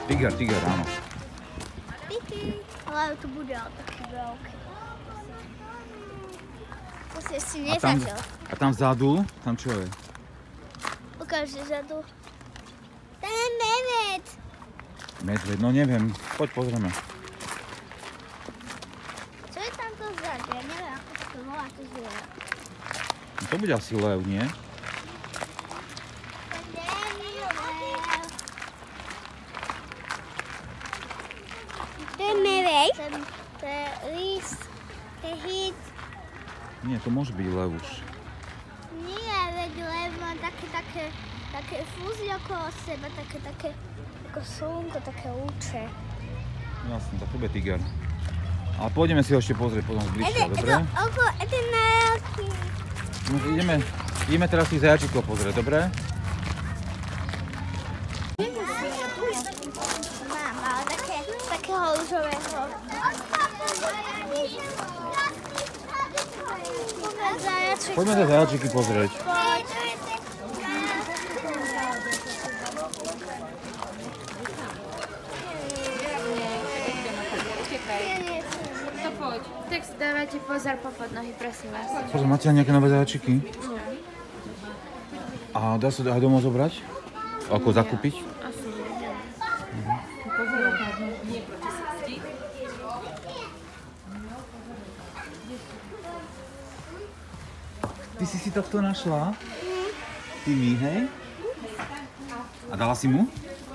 Tiger, áno. Ale to bude taký veľký. To si ešte nezačal. A tam vzadu, tam čo je? Ukáž vzadu. Tam je medveď. Medveď, no neviem, poď pozrieme. Čo je tamto vzadu? Ja neviem, ako sa to volá, to zviera. No to bude asi lev, nie? To je medveď. To je lís. To je hit. Nie, to môže byť lev už. Nie, veď lev má také fúzy okolo seba, také ako slnko, také lúče. Jasne, tak to bude tiger. Ale pôjdeme si ho ešte pozrieť potom zbližšia, dobre? To je najlepší. No, ideme teraz tých zajačikov pozrieť, dobre? Mám, ale takého rúžového. Poďme sa zajačiky pozrieť. Poď. Tak si dávajte pozor pod nohy, prosím vás. Pozor, máte nejaké nové zajačiky? A dá sa aj domov zobrať? Ako zakúpiť? Asi nie. Ty si tohto našla? Ty mi, hej? A dala si mu?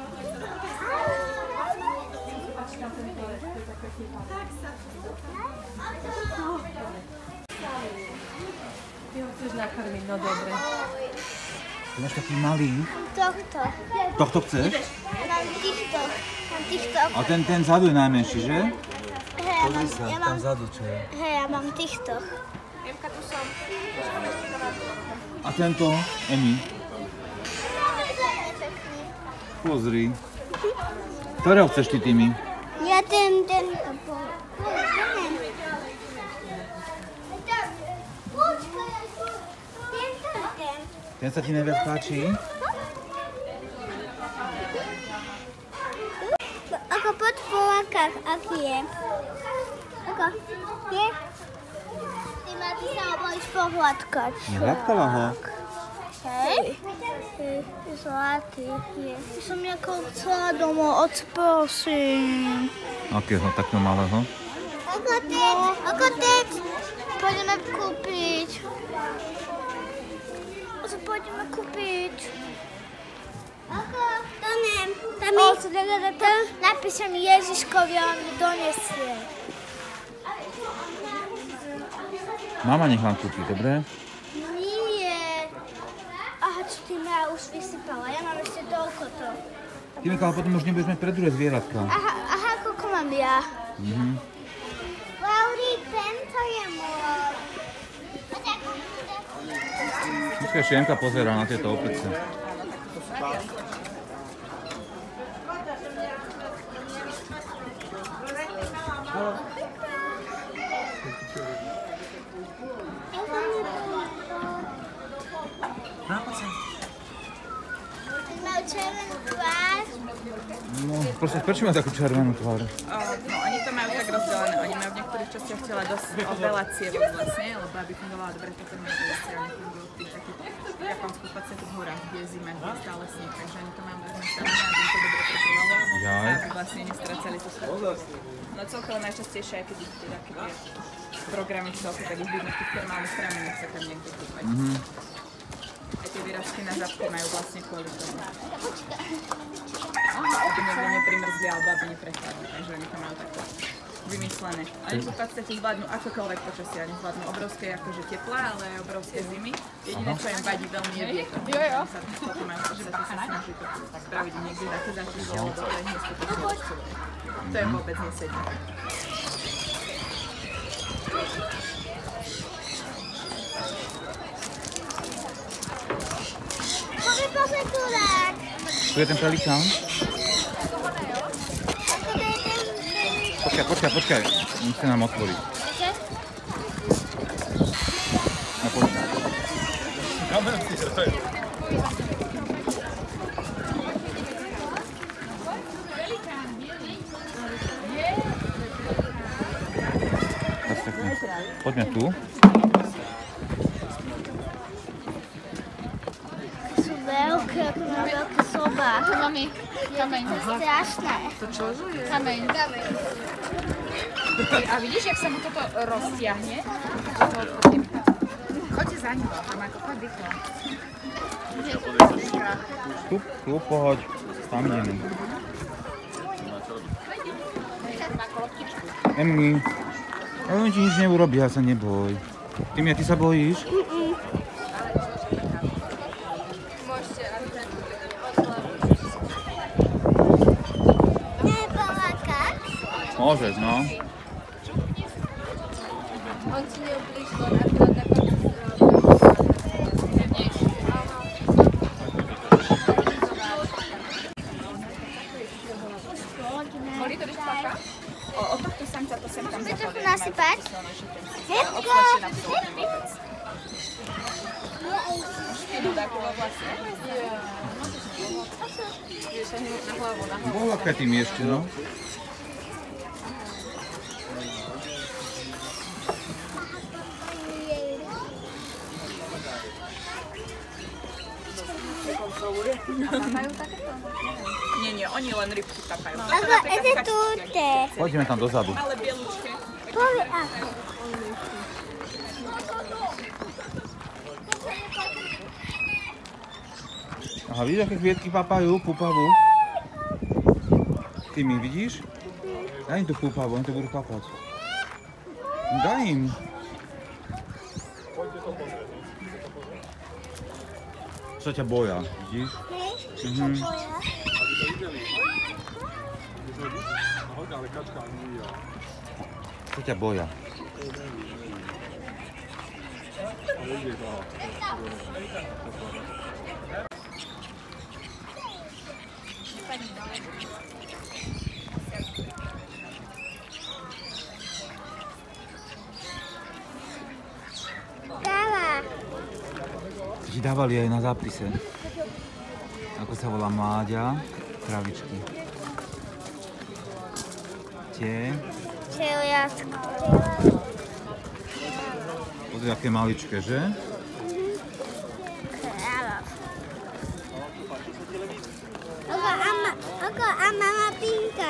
Ty ho chceš nakrmiť, no dobre. Ty máš taký malý. Tohto. Tohto chceš? Mám týchto. A ten vzadu je najmenší, že? Hej, ja mám vzadu čo je? Hej, ja mám týchto. Jemka, tu som. A tento, Emi. Pozri. Ktorého chceš ty, Timi? Ja ten. Ten sa ti najviac páči? Ako pod polákach, aký je? Ako? Je? Ty sa ho bojíš pohľadkať. Hladkala ho. Hej? Je zlatý. Ja som nejakou chcela domov, prosím. Akého, takého malého? Ako teď. Poďme kúpiť. Poďme kúpiť. Ako? To nem. Tam napíšem Ježiškovi a on mi donesie. Mama nech vám kúpi, dobre? Nie. Aha, čo ty ma už vysypala? Ja mám ešte toľkoto. Timika, ale potom už nebudeš mať pre druhé zvieratka. Aha, koľko mám ja? Lauri, tento je môj. Počkaj, ešte Jenka pozerá na tieto opice. Majú červenú tvár. No, prosím, prečo má takú červenú tvár? No, oni to majú tak rozdelené. Oni majú v niektorých častiach tela dosť veľa cievok vlastne, lebo aby fungovala dobre, potom majú strany fungujú v tých takých Japonsku v podstate v horách, kde je zima, kde je stále sníh, takže oni to majú nastavené, aby to dobre pretrvalo, aby vlastne nestracali tú svoju. No celkovo najčastejšie, aj keď idete také tie programy v celku, tak ich vidno v tých termálnych stráminách sa tam niekde kúpať. Aj tie výrazky na zadke majú vlastne kvôli tomu. Aby niekto neprimrzli alebo aby neprechladli, takže oni to majú takto vymyslené. Oni v podstate zvládnu akokoľvek počasie, oni zvládnu obrovské akože teplá, ale aj obrovské zimy. Jediné, čo im vadí veľmi je vietor. Jo. To majú v podstate sa snaží to spraviť niekde také zatížie, lebo to je neskutočne rozčúlené. To je vôbec nesedí. Tu je ten pelikán? Počkaj, musí nám otvoriť. No počkaj. Poďme tu. Sú veľké, ako na veľké sobách. Mami, kameň. To je strašné. To čože je? Kameň. A vidíš, jak sa mu toto roztiahne? Choďte za ním, Marko, choď rýchlo. Tu, pohoď. Tam ideme. Emily, on ti nič neurobí, ja sa neboj. Ty sa bojíš? Nepolákať? Môžeš, no. On ti neublížil, napríklad na konci Boli to vyšpáka? Od tohto samca to sem tam Chceš trochu zapadne. nasypať? Hebko! Obzvlášť na psov vôbec. Špínu takú vlastne. Vieš sa hnúť na hlavu, na hlavu. Bola tým ešte, no. Nie, oni len rybky tapajú. Ako, ide túte. Poďme tam dozadu. Malé bielučké. Povie ako. Aha, vidíš, aké kvietky papajú, púpavu? Ty mi vidíš? Daj im tú púpavu, oni to budú papať. Daj im. Čo ťa boja, vidíš? Čo boja? Čo ťa boja? Dáva. Ti dávali aj na zápise. Ako sa volá Mláďa, kravičky. Tie. Čeliasko. Pozri, aké maličké, že? Kráva. A mama pinka,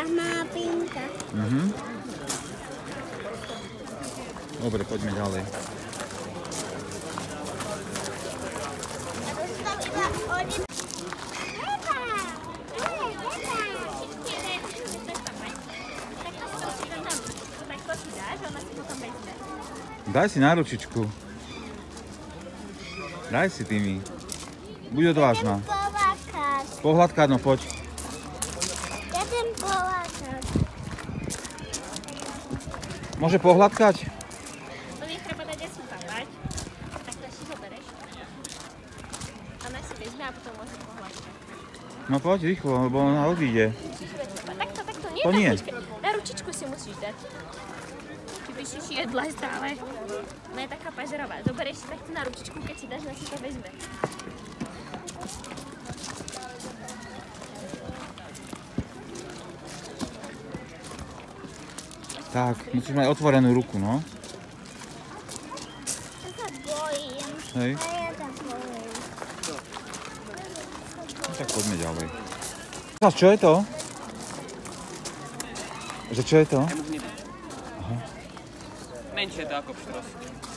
Dobre, poďme ďalej. Daj si náručičku. Daj si, Timi. Buď odvážna. Pohľadkať, no poď. Idem polákať. Môže pohľadkať? To nie treba dať asi papať. Tak to si zoberieš. A ona si vezme a potom môže pohľadkať. No poď rýchlo, lebo ona odíde. Takto, nie. To nie. Na ručičku si musíš dať. Ty píšeš jedla stále. Ona je taká pažerová. Zoberieš si takto na ručičku, keď si dáš, ona si to vezme. Tak, musíš mať otvorenú ruku, no. Ja sa bojím. Hej. A ja sa bojím. No, tak poďme ďalej. Čo je to? Že čo je to? Aha. Menšie je to ako pštros.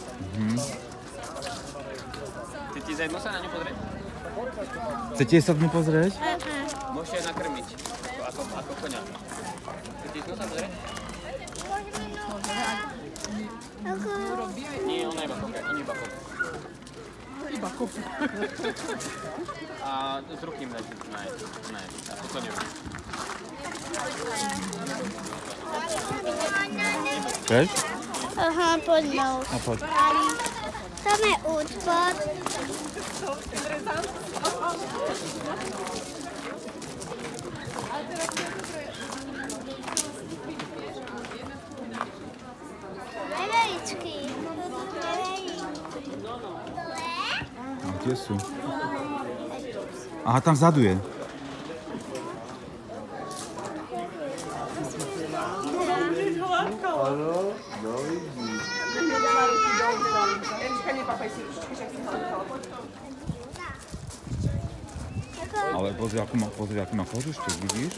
Chcete za jednu sa na ňu pozrieť? Chcete sa dnu pozrieť? Môžete ju nakrmiť, ako koňa. Chcete jednu sa pozrieť? Nie, ona iba kope, oni iba kope. Iba kopu. A z ruky im dajte na to to neviem. Chceš? Aha, poď mnou. No poď. Tam je útvod. Veveričky. A kde sú? Aha, tam vzadu je. Šlápaj si ručičky, že si chcela. Ale pozri, aký má kožuštek, vidíš?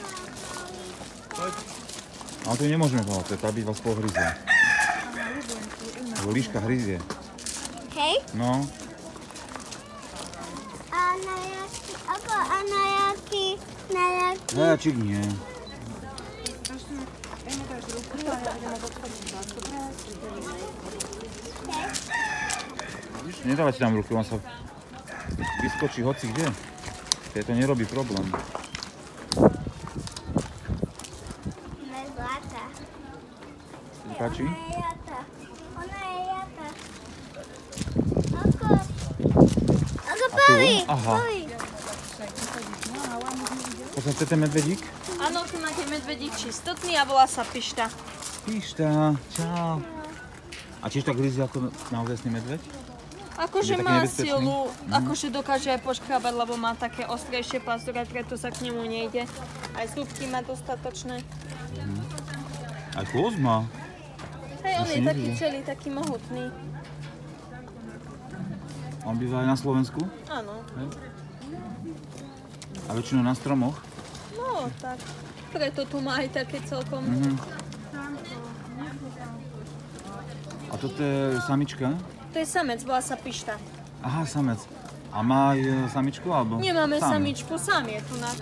Ale to nemôžeme povedať, tá by vás pohryzie. Lebo líška hryzie. Hej? No. A na jaký? Zajačík nie. Nedávajte tam ruky, on sa vyskočí hoci kde. Keď to nerobí problém. Zlata. Páči? Ona je jata. Ako Pali. Aha. To sa chce ten medvedík? Áno, tu máte medvedík čistotný a volá sa Pišta. Pišta, čau. A tiež tak hryzie ako naozajstný medveď? Akože Je taký má nebezpečný? silu, akože dokáže aj poškrábať, lebo má také ostrejšie pazúre, preto sa k nemu nejde. Aj zúbky má dostatočné. Aj chôz má. Hej, on si je taký nevidel. celý, taký mohutný. On býva aj na Slovensku? Áno. A väčšinou na stromoch? No, tak. Preto tu má aj také celkom. A toto je samička? To je samec, volá sa Pišta. Aha, samec. A má aj samičku alebo? Nemáme Sám. samičku, sám je tu na.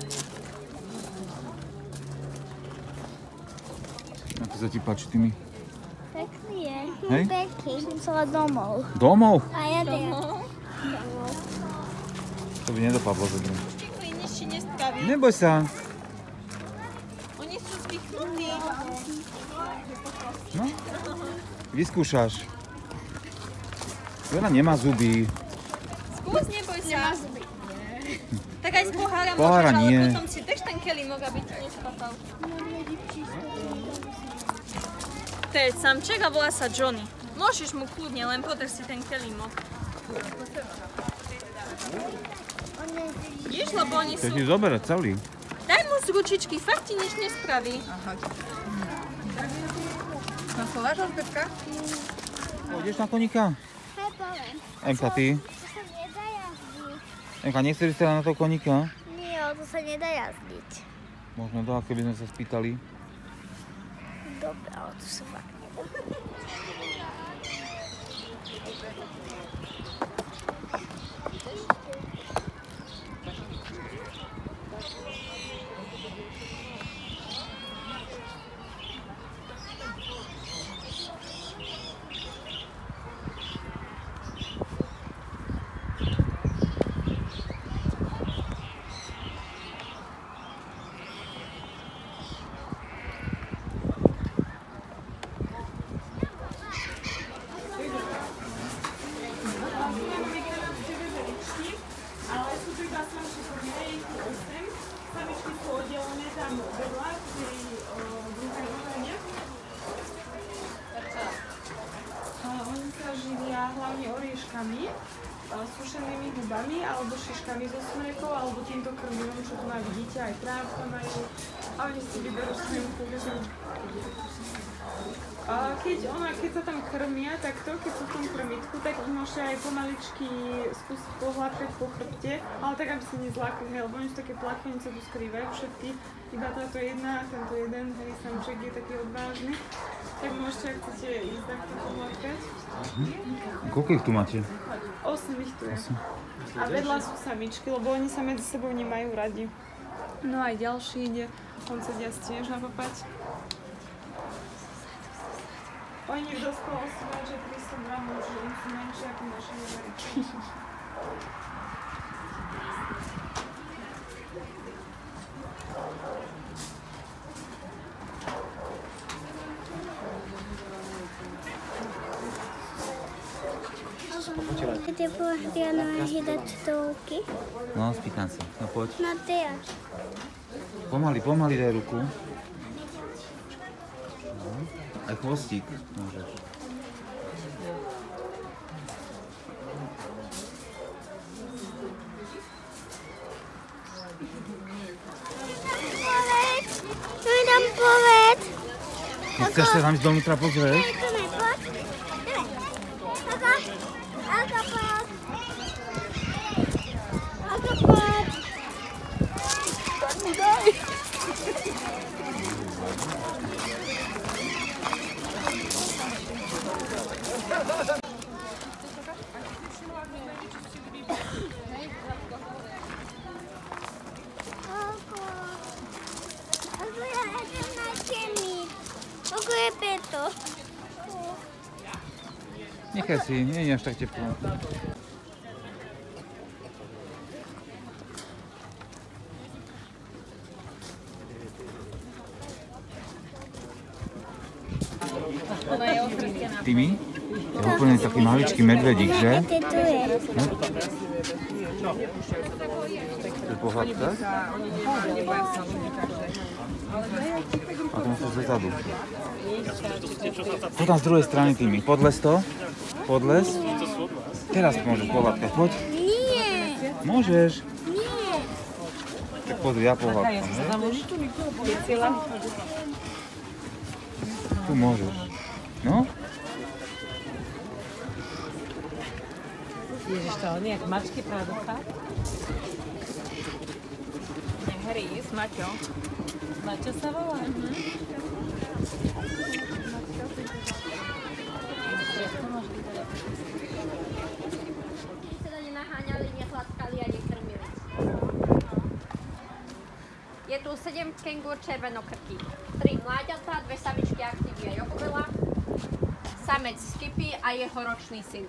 Ako sa ti páči tými? Pekný je. Hej? Pekný. Som chcela domov. Domov? A ja To by nedopadlo dobre. Štipli, nič ti nespraví. Neboj sa. Oni sú zvyknutí. No, vyskúšaš. Veľa nemá zuby. Skús, neboj sa. Tak aj z pohára Pohára môžeš, nie. ale potom si drž ten kelímok, aby ti neskapal. To je samček a volá sa Johnny. Môžeš mu kľudne, len podrž si ten kelímok. Vidíš, lebo oni To sú... ti zoberať celý. Daj mu z ručičky, fakt ti nič nespraví. Naslováš, Albertka? Pôjdeš na koníka? Hej, poviem. Emka, ty? To sa nedá jazdiť. Emka, nechceli ste na toho koníka? Nie, to sa nedá jazdiť. Možno dá, keby sme sa spýtali. Dobre, ale to sa fakt nedá. Oni sa živia hlavne orieškami, sušenými hubami alebo šiškami zo smrekov alebo týmto krmivom, čo tu má vidíte, aj trávka majú a oni si vyberú svoju kúžu. Keď sa tam krmia takto, keď sú v tom krmitku, tak ich môžete aj pomaličky skúsiť pohľadkať po chrbte, ale tak, aby sa nezlákli, hej, lebo oni sú také plaché, oni sa tu skrývajú všetky, iba táto jedna, tento jeden, hej, samček je taký odvážny, tak môžete, ak chcete ísť takto pohľadkať. Koľko ich tu máte? 8 ich tu je. A vedľa sú samičky, lebo oni sa medzi sebou nemajú radi. No aj ďalší ide, on sa tiež napapať. Oni dospelo si vážia 300 gramov, že oni sú menšie ako naše neveričky. Ty pošli na hýdať stolky. No, spýtam sa. No poď. No ty až. Pomaly daj ruku. No. Aj chvostík môžeš. Povedz. Chceš sa tam ísť dovnútra pozrieť? Poď. Ako Nechaj si, nie je až tak teplo. Timi? Je úplne taký maličký medvedík, že? Ty tu je. Je pohľadka? A to musíš zezadu. Poď tam z druhej strany, Timi. Podles to. Podles. Teraz môžeš pohľadkať. Poď. Nie. Môžeš. Nie. Tak pozri, ja pohľadkám. Tu môžeš. No? Ježiš, to on jak mačky práve dostal? Nehry, s Maťo. Maťo sa volá? Teda nenaháňali, nehladkali a nekrmili. Je tu 7 kengúr červenokrky, 3 mláďatá, 2 samičky Activia Jogobela, samec Skippy a jeho ročný syn.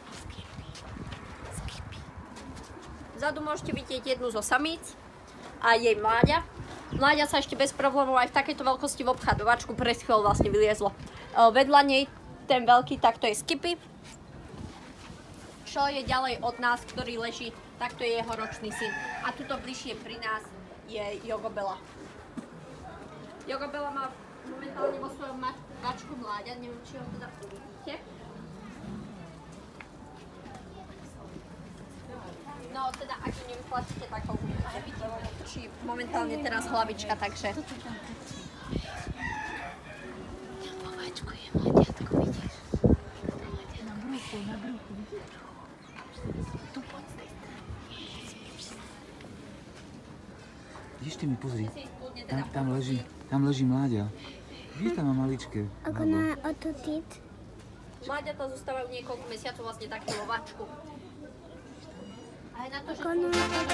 Vzadu môžete vidieť jednu zo samíc a jej mláďa. Mláďa sa ešte bez problémov aj v takejto veľkosti v obchadovačku pre chvíľu vlastne vyliezlo. Vedľa nej ten veľký, tak to je Skippy. Čo je ďalej od nás, ktorý leží, tak to je jeho ročný syn. A tuto bližšie pri nás je Jogobela. Jogobela má momentálne vo svojom vačku mláďa, neviem, či ho teda uvidíte. No teda, ak ju nevyplatíte, tak ho uvidíte, či momentálne teraz hlavička, takže... Po vačku je mláďatko, vidíš? Na bruchu, vidíš? Tu pod tej strane. Vidíš, Timi, pozri. Tam leží mláďa. Vidíš, tam má maličké. Ako na otutit. Mláďatá zostávajú niekoľko mesiacov vlastne takto vo vačku. Aj na to, že Ako na